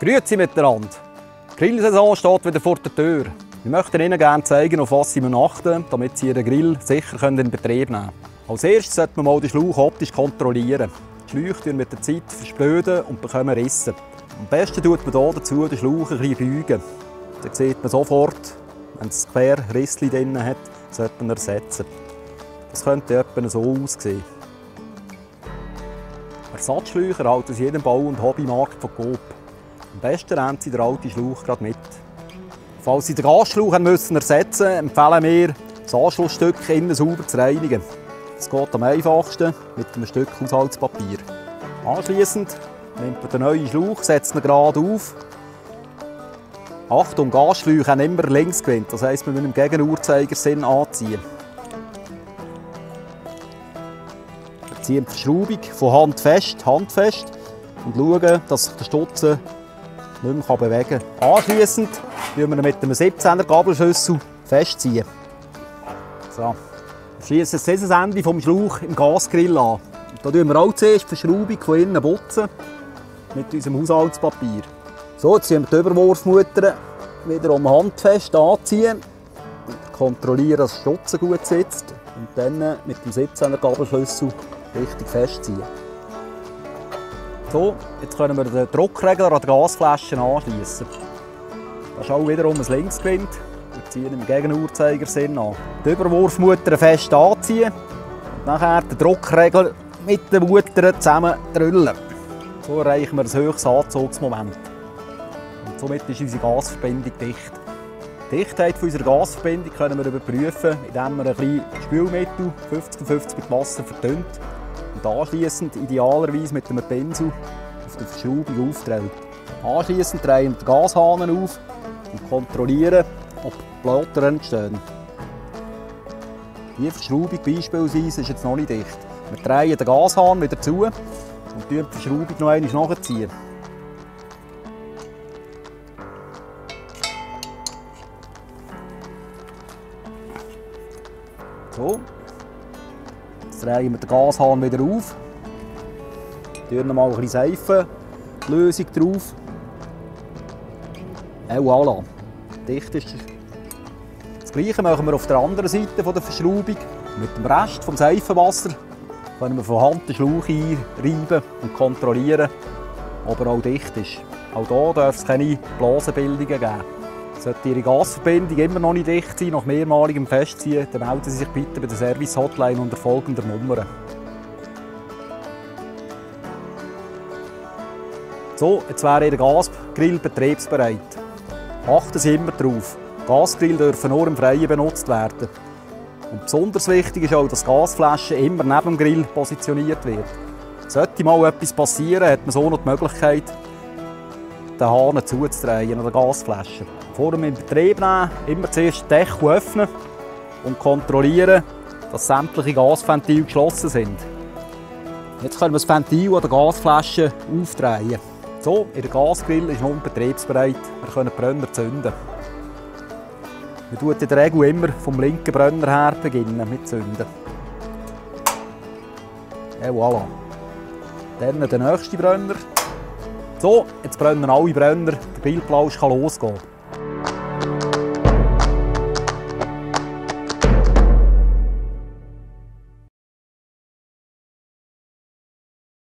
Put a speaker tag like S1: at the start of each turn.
S1: Grüezi miteinander. Die Grillsaison steht wieder vor der Tür. Wir möchten Ihnen gerne zeigen, auf was Sie achten, damit Sie Ihren Grill sicher in Betrieb nehmen können. Als erstes sollte man mal den Schlauch optisch kontrollieren. Die Schläuche mit der Zeit verspröden und bekommen Risse. Am besten tut man hier dazu den Schlauch ein bisschen beugen. Dann sieht man sofort, wenn es quer Risse drin hat, sollte man ersetzen. Das könnte etwa so aussehen. Ersatzschläuche halten Sie in jedem Bau- und Hobbymarkt von Coop. Am besten nehmen Sie den alten Schlauch gerade mit. Falls Sie den Gasschlauch ersetzen müssen, empfehlen wir, das Anschlussstück innen sauber zu reinigen. Das geht am einfachsten mit einem Stück Haushaltspapier. Anschliessend nimmt man den neuen Schlauch, setzt ihn gerade auf. Achtung, Gasschläuche haben immer Linksgewinde, das heisst, wir müssen im Gegenuhrzeigersinn anziehen. Wir ziehen die Verschraubung von handfest und schauen, dass sich der Stutzen nicht mehr bewegen kann. Anschliessend ziehen wir ihn mit einem 17er Gabelschlüssel festziehen. So. Wir schließen das Ende vom Schlauch im Gasgrill an. Da tun wir auch zuerst die Verschraubung von innen putzen mit unserem Haushaltspapier. So, jetzt ziehen wir die Überwurfmutter wiederum handfest anziehen. Kontrollieren, dass der Stutzen gut sitzt. Und dann mit dem 17er Gabelschlüssel richtig festziehen. So, jetzt können wir den Druckregler an die Gasflaschen anschließen. Das ist auch wiederum ein Linksgewind. Wir ziehen im Gegenuhrzeigersinn an. Die Überwurfmutter fest anziehen und nachher den Druckregler mit den Muttern zusammen drüllen. So erreichen wir ein höchstes Anzugsmoment. Und somit ist unsere Gasverbindung dicht. Die Dichtheit unserer Gasverbindung können wir überprüfen, indem wir ein bisschen Spülmittel 50-50 mit Wasser verdünnt und anschliessend idealerweise mit einem Pinsel auf der Verschraubung aufdreht. Anschliessend drehen wir den Gashahn auf und kontrollieren, ob Blätter entstehen. Diese Verschraubung beispielsweise ist jetzt noch nicht dicht. Wir drehen den Gashahn wieder zu und die Verschraubung noch einmal nachziehen. So. Jetzt drehen wir den Gashahn wieder auf. Wir noch mal ein bisschen Seifenlösung drauf. Et voilà. Dicht ist. Das Gleiche machen wir auf der anderen Seite der Verschraubung. Mit dem Rest des Seifenwassers können wir von Hand den Schlauch einreiben und kontrollieren, ob er auch dicht ist. Auch hier darf es keine Blasenbildungen geben. Sollte Ihre Gasverbindung immer noch nicht dicht sein, nach mehrmaligem Festziehen, dann melden Sie sich bitte bei der Service-Hotline unter folgender Nummer. So, jetzt wäre Ihr Gasgrill betriebsbereit. Achten Sie immer darauf, Gasgrill dürfen nur im Freien benutzt werden. Und besonders wichtig ist auch, dass die Gasflasche immer neben dem Grill positioniert wird. Sollte mal etwas passieren, hat man so noch die Möglichkeit, den Hahn zuzudrehen an der Gasflasche. Vor dem Betrieb nehmen, immer zuerst den Deckel öffnen und kontrollieren, dass sämtliche Gasventile geschlossen sind. Jetzt können wir das Ventil an der Gasflasche aufdrehen. So, Ihr Gasgrill ist nun betriebsbereit. Wir können den Brenner zünden. Wir beginnen in der Regel immer vom linken Brenner her mit Zünden. Et voilà. Dann der nächste Brenner. So, jetzt brennen alle Brenner. Der Grillplausch kann losgehen.